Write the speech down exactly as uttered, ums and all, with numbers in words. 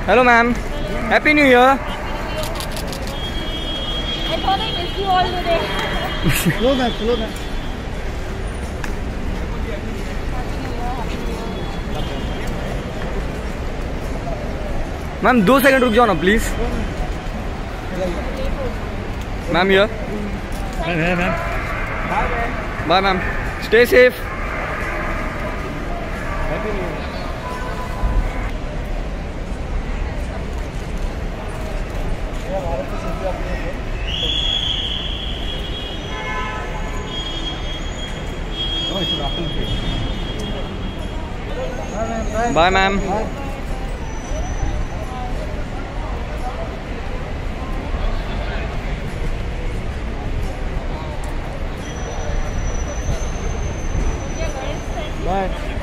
Hello, ma'am. Happy New Year. I thought I missed you all today. Hello, ma'am. Hello, ma'am. Ma'am दो second रुक जाओ ना please. Ma'am here. Bye ma'am. Stay safe. Bye ma'am. Bye.